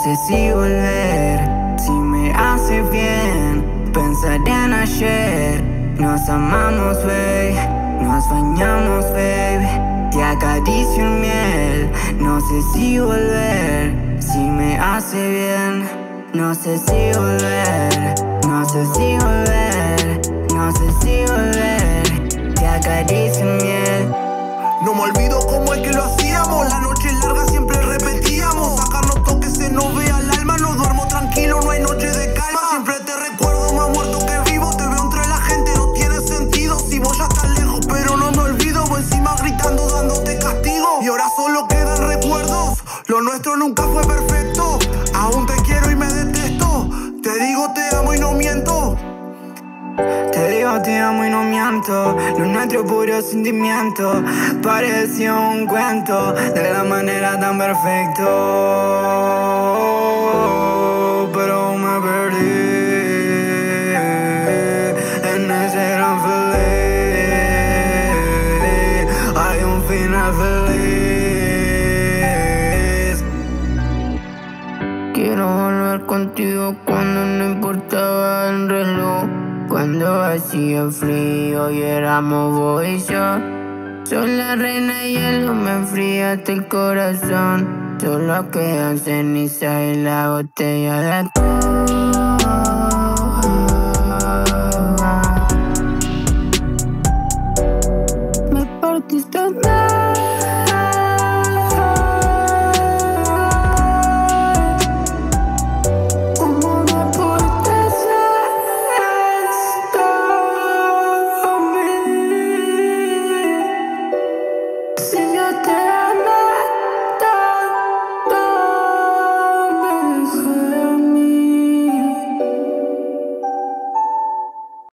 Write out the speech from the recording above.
sé si volver, si me hace bien pensar en ayer. Nos amamos, babe, nos bañamos, babe, te acaricio en miel. No sé si volver, si me hace bien. No sé si volver, no sé si volver, no sé si volver, te acaricio en miel. No me olvido como es que lo hacíamos. La noche larga siempre repetíamos. Sacarnos toques se nos ve al alma. No duermo tranquilo, no hay noche de calma. Siempre te recuerdo más muerto que vivo. Te veo entre la gente, no tiene sentido. Si vos ya estás lejos, pero no me olvido. Voy encima gritando, dándote castigo. Y ahora solo quedan recuerdos. Lo nuestro nunca fue perfecto. Aún te quiero y me detesto. Te digo te amo y no miento. Te digo te amo y no miento. Lo nuestro puro sentimiento. Pareció un cuento de la manera tan perfecto. Pero me perdí en ese gran feliz. Hay un final feliz. Quiero volver contigo cuando no importaba el reloj, cuando hacía frío y éramos vos y yo. Soy la reina de hielo, me enfriaste el corazón. Solo quedan cenizas y la botella de alcohol. Me partiste